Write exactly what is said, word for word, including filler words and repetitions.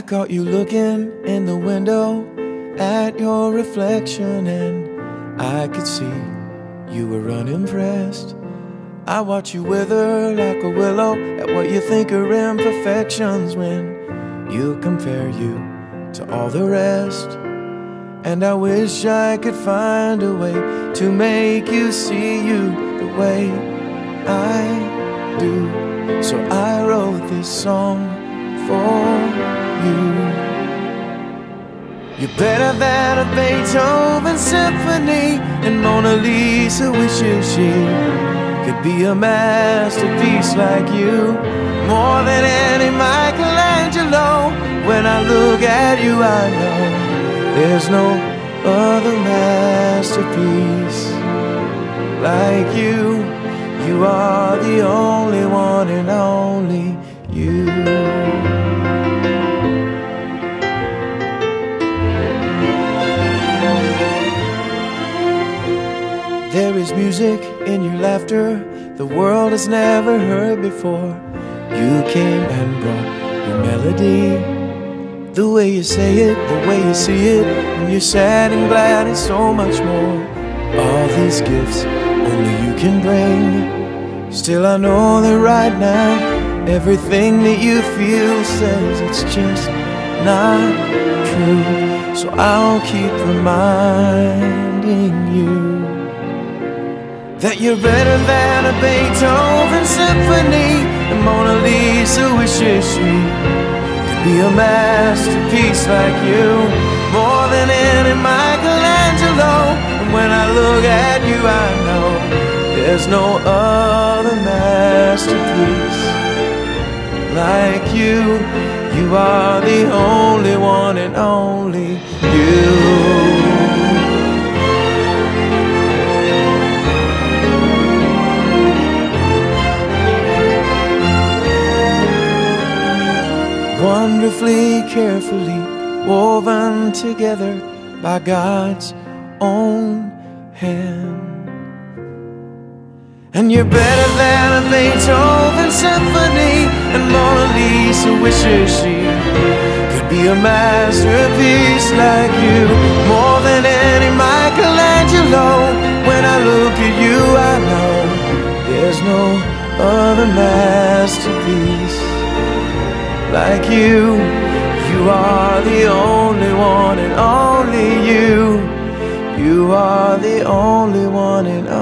caught you looking in the window at your reflection, and I could see you were unimpressed. I watch you wither like a willow at what you think are imperfections when you compare you to all the rest. And I wish I could find a way to make you see you the way I do. So I wrote this song for you. You're better than a Beethoven symphony, and Mona Lisa wishes she could be a masterpiece like you. More than any Michelangelo, when I look at you I know there's no other masterpiece like you. You are the only one and only you. There is music in your laughter the world has never heard before. You came and brought your melody. The way you say it, the way you see it, when you're sad and glad and so much more. All these gifts only you can bring. Still I know that right now everything that you feel says it's just not true. So I'll keep reminding you that you're better than a Beethoven symphony, and Mona Lisa wishes she could be a masterpiece like you. More than any Michelangelo, and when I look at you I know there's no other masterpiece like you. You are the only one and only you. Wonderfully, carefully woven together by God's own hand. And you're better than a Beethoven symphony, and Mona Lisa wishes she could be a masterpiece like you. More than any Michelangelo, when I look at you I know there's no other masterpiece like you. You are the only one and only you. You are the only one and only